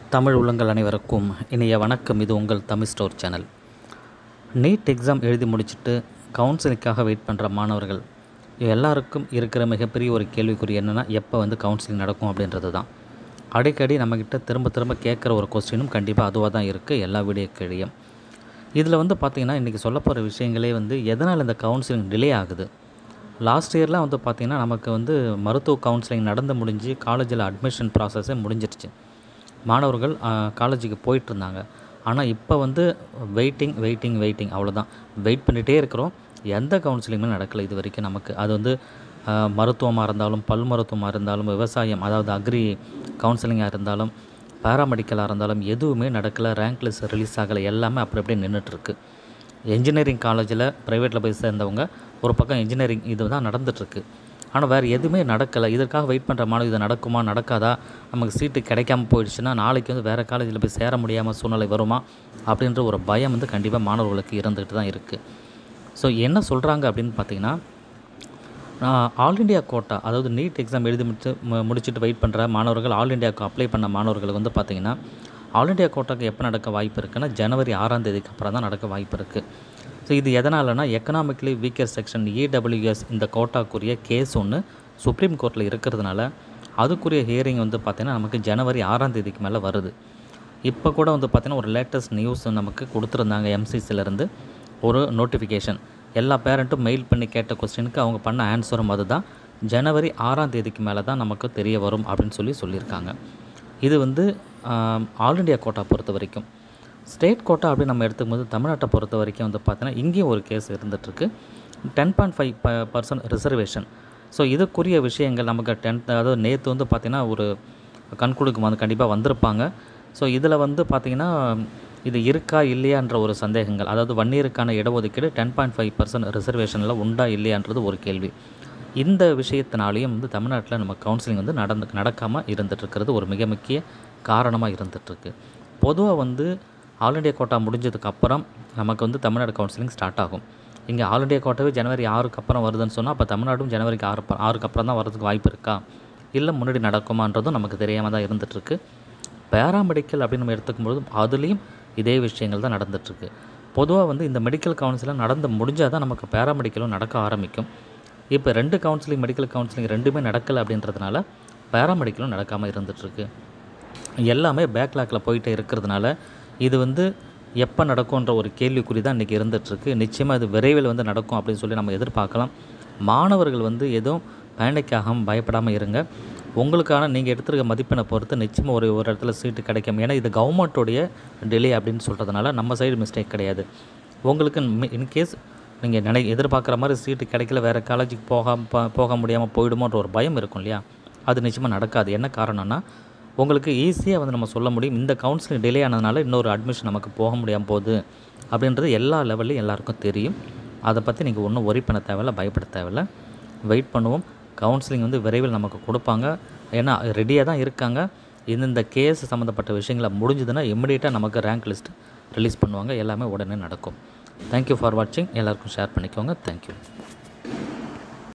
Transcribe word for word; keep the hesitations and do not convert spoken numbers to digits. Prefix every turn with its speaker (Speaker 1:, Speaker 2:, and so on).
Speaker 1: தமிழ் உள்ளங்கள் அனைவருக்கும் இனிய வணக்கம். இது உங்கள் Tamil store channel. NEET exam எழுதி முடிச்சுட்டு கவுன்சிலிங்காக வெயிட் பண்ணுற மாணவர்கள் எல்லாருக்கும் இருக்கிற மிகப்பெரிய ஒரு கேள்விக்குறி என்னென்னா, எப்போ வந்து கவுன்சிலிங் நடக்கும் அப்படின்றது தான். அடிக்கடி நம்மக்கிட்ட திரும்ப திரும்ப கேட்குற ஒரு கொஸ்டினும் கண்டிப்பாக அதுவாக தான் இருக்குது எல்லா வீடியோக்கிடையும். இதில் வந்து பார்த்திங்கன்னா, இன்றைக்கி சொல்ல போகிற விஷயங்களே வந்து எதனால் இந்த கவுன்சிலிங் டிலே ஆகுது. லாஸ்ட் இயர்லாம் வந்து பார்த்திங்கன்னா, நமக்கு வந்து மருத்துவ கவுன்சிலிங் நடந்து முடிஞ்சு காலேஜில் அட்மிஷன் ப்ராசஸே முடிஞ்சிருச்சு. மாணவர்கள் காலேஜுக்கு போயிட்டுருந்தாங்க. ஆனால் இப்போ வந்து வெயிட்டிங் வெயிட்டிங் வெயிட்டிங் அவ்வளோதான். வெயிட் பண்ணிகிட்டே இருக்கிறோம். எந்த கவுன்சிலிங்குமே நடக்கலை இது வரைக்கும் நமக்கு. அது வந்து மருத்துவமாக இருந்தாலும், பல் மருத்துவமாக இருந்தாலும், விவசாயம் அதாவது அக்ரி கவுன்சிலிங்காக இருந்தாலும், பேராமெடிக்கலாக இருந்தாலும் எதுவுமே நடக்கலை. ரேங்க் லிஸ்ட் ரிலீஸ் ஆகலை. எல்லாமே அப்படி அப்படியே நின்றுட்டுருக்கு. என்ஜினியரிங் காலேஜில் ப்ரைவேட்டில் போய் சேர்ந்தவங்க ஒரு பக்கம் இன்ஜினியரிங் இது தான் நடந்துகிட்ருக்கு. ஆனால் வேறு எதுவுமே நடக்கலை. இதற்காக வெயிட் பண்ணுற மாணவர் இது நடக்குமா நடக்காதா, நமக்கு சீட்டு கிடைக்காம போயிடுச்சுன்னா நாளைக்கு வந்து வேறு காலேஜில் போய் சேர முடியாமல் சூழ்நிலை வருமா அப்படின்ற ஒரு பயம் வந்து கண்டிப்பாக மாணவர்களுக்கு இருந்துகிட்டு தான் இருக்குது. ஸோ என்ன சொல்கிறாங்க அப்படின்னு பார்த்திங்கன்னா, ஆல் இண்டியா கோட்டா அதாவது நீட் எக்ஸாம் எழுதி முடிச்சு முடிச்சுட்டு வெயிட் பண்ணுற மாணவர்கள் ஆல் இண்டியாவுக்கு அப்ளை பண்ண மாணவர்களுக்கு வந்து பார்த்திங்கன்னா, ஆல் இண்டியா கோட்டாக்கு எப்போ நடக்க வாய்ப்பு இருக்குன்னா ஜனவரி ஆறாம் தேதிக்கு அப்புறம் தான் நடக்க வாய்ப்பு இருக்குது. ஸோ இது எதனாலனா, எக்கனாமிக்கலி வீக்கர் செக்ஷன் இடபிள்யூஎஸ் இந்த கோட்டாக்குரிய கேஸ் ஒன்று சுப்ரீம் கோர்ட்டில் இருக்கிறதுனால அதுக்குரிய ஹியரிங் வந்து பார்த்திங்கன்னா நமக்கு ஜனவரி ஆறாம் தேதிக்கு மேலே வருது. இப்போ கூட வந்து பார்த்திங்கன்னா ஒரு லேட்டஸ்ட் நியூஸ் நமக்கு கொடுத்துருந்தாங்க. எம்சிசிலேருந்து ஒரு நோட்டிஃபிகேஷன். எல்லா பேரண்ட்டும் மெயில் பண்ணி கேட்ட கொஸ்டினுக்கு அவங்க பண்ண ஆன்சரும் அதுதான். ஜனவரி ஆறாம் தேதிக்கு மேலே தான் நமக்கு தெரிய வரும் அப்படின்னு சொல்லி சொல்லியிருக்காங்க. இது வந்து ஆல் இண்டியா கோட்டா பொறுத்த வரைக்கும். ஸ்டேட் கோட்டா அப்படின்னு நம்ம எடுத்துக்கும்போது தமிழ்நாட்டை பொறுத்த வரைக்கும் வந்து பார்த்தீங்கன்னா இங்கேயும் ஒரு கேஸ் இருந்துகிட்ருக்கு. டென் பாயிண்ட் ஃபைவ் ப பர்சன்ட் ரிசர்வேஷன். ஸோ இதுக்குரிய விஷயங்கள் நமக்கு டென்த் அதாவது நேற்று வந்து பார்த்திங்கன்னா ஒரு கண்குடுக்கு வந்து கண்டிப்பாக வந்திருப்பாங்க. ஸோ இதில் வந்து பார்த்திங்கன்னா இது இருக்கா இல்லையான்ற ஒரு சந்தேகங்கள், அதாவது வன்னியருக்கான இடஒதுக்கீடு டென் பாயிண்ட் ஃபைவ் பர்சன்ட் ரிசர்வேஷனில் உண்டா இல்லையான்றது ஒரு கேள்வி. இந்த விஷயத்தினாலேயும் வந்து தமிழ்நாட்டில் நம்ம கவுன்சிலிங் வந்து நடந்து நடக்காமல் இருந்துகிட்ருக்கிறது ஒரு மிக முக்கிய காரணமாக இருந்துகிட்ருக்கு. பொதுவாக வந்து ஆல் இண்டியா கோட்டா முடிஞ்சதுக்கப்புறம் நமக்கு வந்து தமிழ்நாடு கவுன்சிலிங் ஸ்டார்ட் ஆகும். இங்கே ஆல் இண்டியா கோட்டாவே ஜனவரி ஆறுக்கு அப்புறம் வருதுன்னு சொன்னால் அப்போ தமிழ்நாடும் ஜனவரிக்கு ஆறு ஆறுக்கு அப்புறம் தான் வரதுக்கு வாய்ப்பு இருக்கா, இல்லை முன்னாடி நடக்குமான்றதும் நமக்கு தெரியாமல் தான் இருந்துகிட்ருக்கு. பேராமெடிக்கல் அப்படின்னு நம்ம எடுத்துக்கும்போது அதுலேயும் இதே விஷயங்கள் தான் நடந்துகிட்ருக்கு. பொதுவாக வந்து இந்த மெடிக்கல் கவுன்சிலிங் நடந்து முடிஞ்சால் தான் நமக்கு பேராமெடிக்கலும் நடக்க ஆரம்பிக்கும். இப்போ ரெண்டு கவுன்சிலிங் மெடிக்கல் கவுன்சிலிங் ரெண்டுமே நடக்கலை அப்படின்றதுனால பேராமெடிக்கலும் நடக்காமல் இருந்துகிட்ருக்கு. எல்லாமே பேக்லாக்கில் போயிட்டே இருக்கிறதுனால இது வந்து எப்போ நடக்கும்ன்ற ஒரு கேள்விக்குறி தான் இன்றைக்கி இருந்துகிட்ருக்கு. நிச்சயமாக இது விரைவில் வந்து நடக்கும் அப்படின்னு சொல்லி நம்ம எதிர்பார்க்கலாம். மாணவர்கள் வந்து எதுவும் பேனிக்காகாமல் பயப்படாமல் இருங்க. உங்களுக்கான நீங்கள் எடுத்துருக்க மதிப்பெண்ணை பொறுத்து நிச்சயமாக ஒரு ஒரு இடத்துல சீட்டு கிடைக்கும். ஏன்னா இது கவர்மெண்ட்டோடைய டிலே அப்படின்னு சொல்கிறதுனால நம்ம சைடு மிஸ்டேக் கிடையாது. உங்களுக்கு இன்கேஸ் நீங்கள் நினை எதிர்பார்க்குற மாதிரி சீட்டு கிடைக்கல, வேறு காலேஜுக்கு போக போக முடியாமல் போயிடுமோன்ற ஒரு பயம் இருக்கும் இல்லையா, அது நிச்சயமாக நடக்காது. என்ன காரணம்னா, உங்களுக்கு ஈஸியாக வந்து நம்ம சொல்ல முடியும், இந்த கவுன்சிலிங் டிலே ஆனதுனால இன்னொரு அட்மிஷன் நமக்கு போக முடியாமல் போகுது அப்படின்றது எல்லா லெவல்லையும் எல்லாருக்கும் தெரியும். அதை பற்றி நீங்கள் ஒன்றும் ஒரி பண்ண தேவையில்ல, பயப்பட தேவையில்ல. வெயிட் பண்ணுவோம். கவுன்சிலிங் வந்து விரைவில் நமக்கு கொடுப்பாங்க. ஏன்னா ரெடியாக தான் இருக்காங்க. இந்த கேஸ் சம்மந்தப்பட்ட விஷயங்களை முடிஞ்சதுன்னா இம்மிடியேட்டாக நமக்கு ரேங்க் லிஸ்ட் ரிலீஸ் பண்ணுவாங்க. எல்லாமே உடனே நடக்கும். தேங்க்யூ ஃபார் வாட்சிங். எல்லாருக்கும் ஷேர் பண்ணிக்கோங்க. தேங்க்யூ.